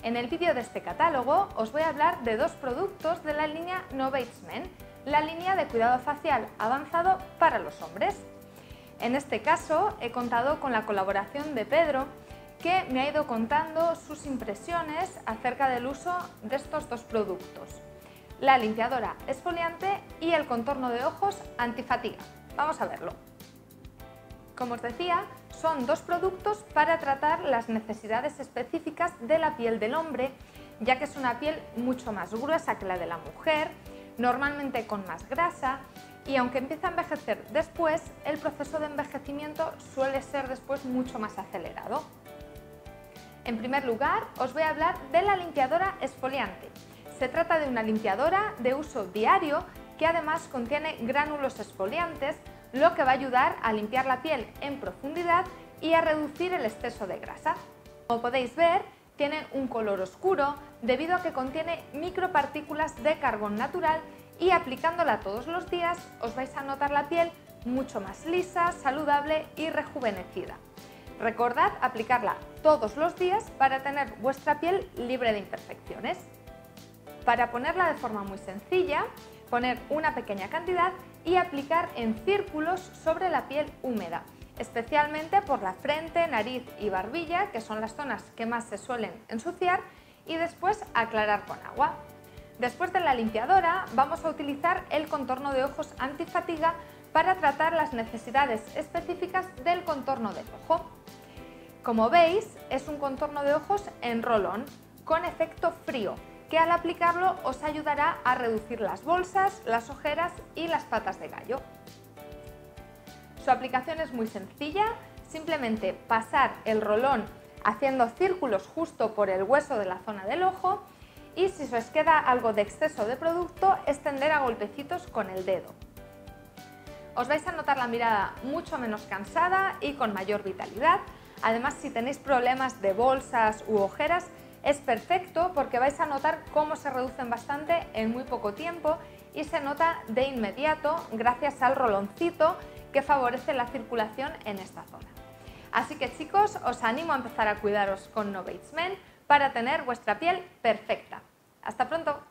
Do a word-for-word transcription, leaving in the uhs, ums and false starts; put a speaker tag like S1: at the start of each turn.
S1: En el vídeo de este catálogo os voy a hablar de dos productos de la línea Novates Men, la línea de cuidado facial avanzado para los hombres. En este caso he contado con la colaboración de Pedro, que me ha ido contando sus impresiones acerca del uso de estos dos productos, la limpiadora exfoliante y el contorno de ojos antifatiga. Vamos a verlo. Como os decía, son dos productos para tratar las necesidades específicas de la piel del hombre, ya que es una piel mucho más gruesa que la de la mujer, normalmente con más grasa, y aunque empieza a envejecer después, el proceso de envejecimiento suele ser después mucho más acelerado. En primer lugar, os voy a hablar de la limpiadora exfoliante. Se trata de una limpiadora de uso diario que además contiene gránulos exfoliantes, lo que va a ayudar a limpiar la piel en profundidad y a reducir el exceso de grasa. Como podéis ver, tiene un color oscuro debido a que contiene micropartículas de carbón natural y aplicándola todos los días os vais a notar la piel mucho más lisa, saludable y rejuvenecida. Recordad aplicarla todos los días para tener vuestra piel libre de imperfecciones. Para ponerla de forma muy sencilla, poner una pequeña cantidad y aplicar en círculos sobre la piel húmeda, especialmente por la frente, nariz y barbilla, que son las zonas que más se suelen ensuciar, y después aclarar con agua. Después de la limpiadora vamos a utilizar el contorno de ojos antifatiga para tratar las necesidades específicas del contorno del ojo. Como veis, es un contorno de ojos en rolón con efecto frío, que al aplicarlo os ayudará a reducir las bolsas, las ojeras y las patas de gallo. Su aplicación es muy sencilla, simplemente pasar el rolón haciendo círculos justo por el hueso de la zona del ojo y si os queda algo de exceso de producto, extender a golpecitos con el dedo. Os vais a notar la mirada mucho menos cansada y con mayor vitalidad. Además, si tenéis problemas de bolsas u ojeras, es perfecto porque vais a notar cómo se reducen bastante en muy poco tiempo y se nota de inmediato gracias al roloncito que favorece la circulación en esta zona. Así que chicos, os animo a empezar a cuidaros con Novates Men para tener vuestra piel perfecta. ¡Hasta pronto!